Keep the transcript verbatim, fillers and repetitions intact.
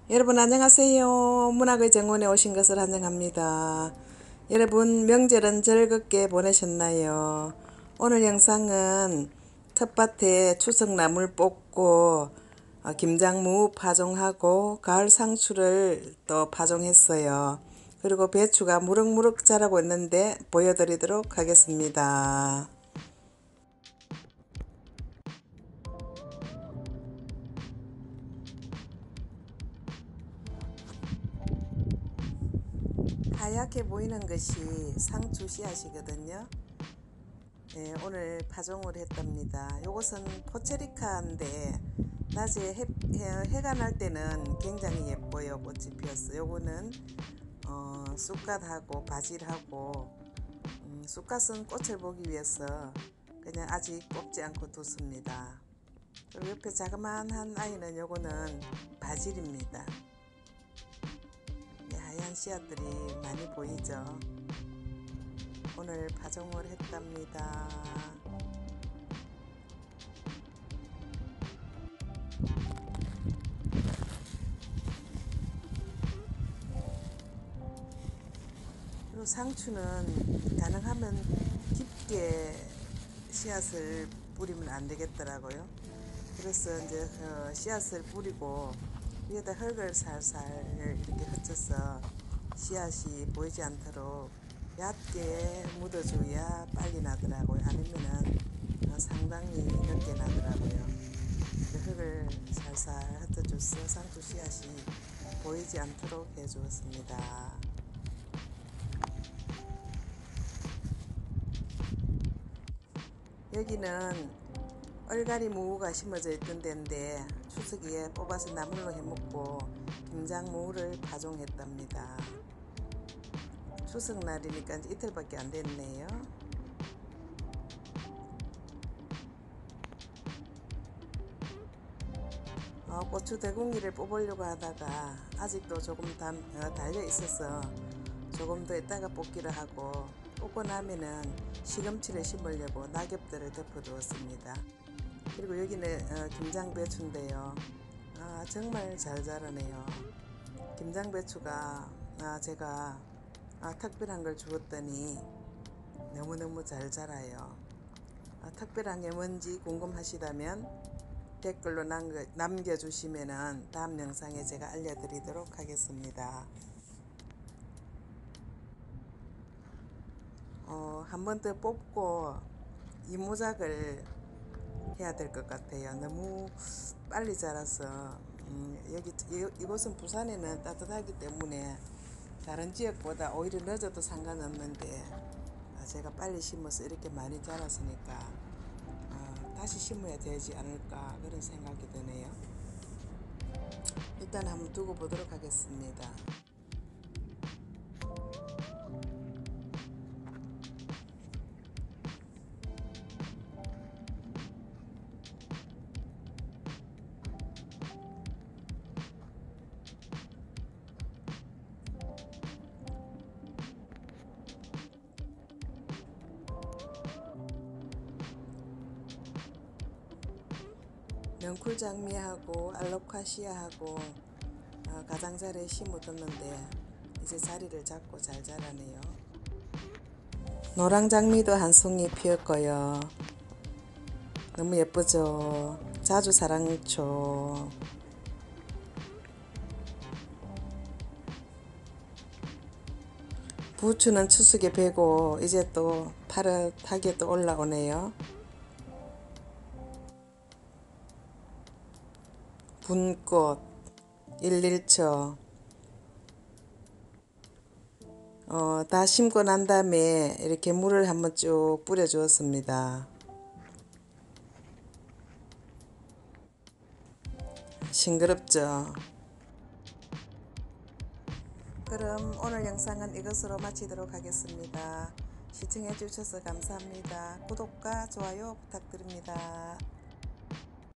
여러분 안녕하세요. 문학의 정원에 오신 것을 환영합니다. 여러분 명절은 즐겁게 보내셨나요? 오늘 영상은 텃밭에 추석나물 뽑고 어, 김장무 파종하고 가을 상추를 또 파종했어요. 그리고 배추가 무럭무럭 자라고 있는데 보여드리도록 하겠습니다. 하얗게 보이는 것이 상추 씨앗이거든요. 네, 오늘 파종을 했답니다. 요것은 포체리카인데 낮에 해, 해, 가 날 때는 굉장히 예뻐요. 꽃이 피었어. 요거는 어, 쑥갓하고 바질하고 음, 쑥갓은 꽃을 보기 위해서 그냥 아직 뽑지 않고 뒀습니다. 그리고 옆에 자그마한 아이는 요거는 바질입니다. 네, 하얀 씨앗들이 많이 보이죠. 오늘 파종을 했답니다. 그리고 상추는 가능하면 깊게 씨앗을 뿌리면 안 되겠더라고요. 그래서 이제 어, 씨앗을 뿌리고 위에다 흙을 살살 이렇게 흩어서 씨앗이 보이지 않도록 얕게 묻어줘야 빨리 나더라고요. 아니면은 어, 상당히 늦게 나더라고요. 그 흙을 살살 흩어줘서 상추 씨앗이 보이지 않도록 해주었습니다. 여기는 얼갈이 무가 심어져 있던 데인데 추석에 뽑아서 나물로 해먹고 김장무를 파종했답니다. 추석날이니까 이제 이틀밖에 안 됐네요. 어, 고추 대궁이를 뽑으려고 하다가 아직도 조금 달, 어, 달려 있어서 조금 더 있다가 뽑기를 하고 뽑고 나면은 시금치를 심으려고 낙엽들을 덮어 두었습니다. 그리고 여기는 어, 김장배추인데요. 아, 정말 잘 자라네요. 김장배추가 아, 제가 아, 특별한 걸 주었더니 너무너무 잘 자라요. 아, 특별한 게 뭔지 궁금하시다면 댓글로 남겨, 남겨주시면 다음 영상에 제가 알려드리도록 하겠습니다. 어, 한 번 더 뽑고 이모작을 해야 될 것 같아요. 너무 빨리 자라서 음, 여기 이, 이곳은 부산에는 따뜻하기 때문에 다른 지역보다 오히려 늦어도 상관없는데 아, 제가 빨리 심어서 이렇게 많이 자랐으니까 어, 다시 심어야 되지 않을까 그런 생각이 드네요. 일단 한번 두고 보도록 하겠습니다. 명쿨장미하고 알로카시아하고 어, 가장자리에 심어뒀는데 이제 자리를 잡고 잘 자라네요. 노랑장미도 한 송이 피었고요. 너무 예쁘죠. 자주 사랑초. 부추는 추석에 베고 이제 또 파릇하게 또 올라오네요. 분꽃 일일초 어, 다 심고 난 다음에 이렇게 물을 한번 쭉 뿌려 주었습니다. 싱그럽죠. 그럼 오늘 영상은 이것으로 마치도록 하겠습니다. 시청해 주셔서 감사합니다. 구독과 좋아요 부탁드립니다.